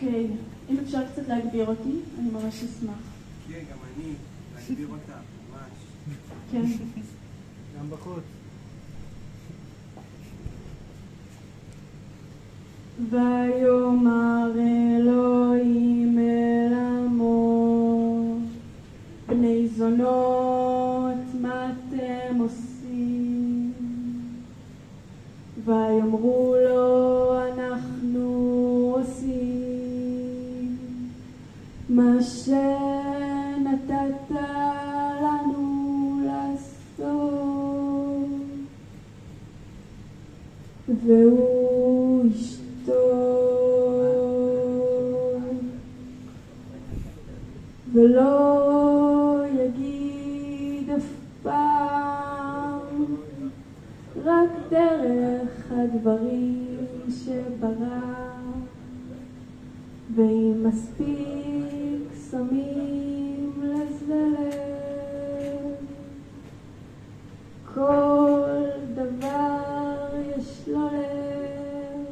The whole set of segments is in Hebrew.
אוקיי, אם אפשר קצת להגביר אותי, אני ממש אשמח. כן, גם אני, להגביר אותה, ממש. כן. גם בחוץ. ויאמר אלוהים אל עמו, בני זונות מה אתם עושים? ויאמרו לו אנחנו עושים מה שנתת לנו לעשות. והוא ולא יגיד אף פעם, רק דרך הדברים שברא, ואם מספיק שמים לזה לב, כל דבר יש לו לב,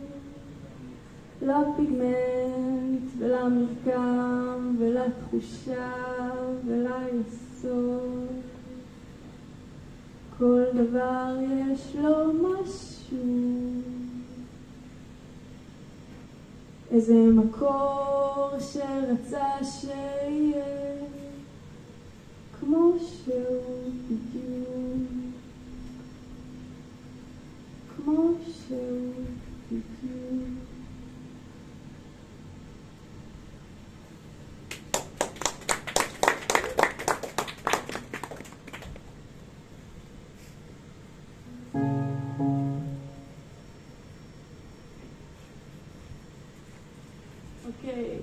לפיגמנט ולמרקם ולתחושה וליסוד, כל דבר יש לו משהו, איזה מקור שרצה שיהיה כמו שהוא בדיוק, כמו שהוא בדיוק. Okay.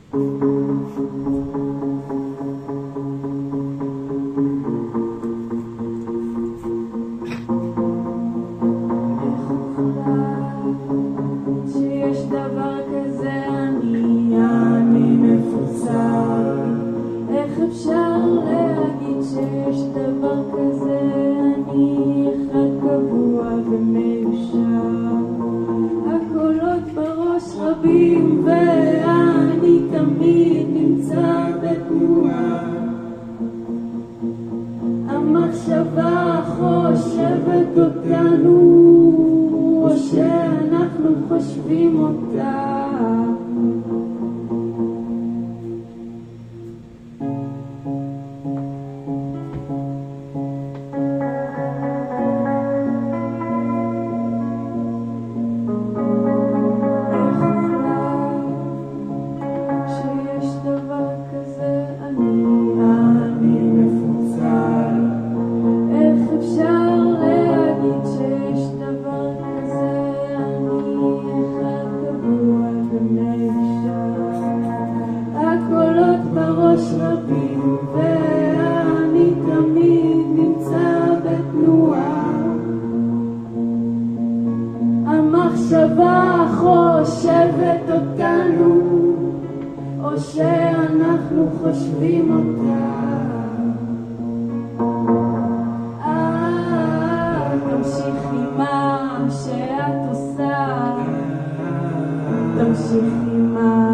שיש דבר כזה אני מפוצל, איך אפשר להגיד שיש דבר כזה אני אחד קבוע ומיושר, הקולות בראש רבים ואני תמיד נמצא בתנועה, המחשבה חושבת אותנו או שאנחנו חושבים אותה, המחשבה חושבת אותנו או שאנחנו חושבים אותה, תמשיכי מה שאת עושה, תמשיכי מה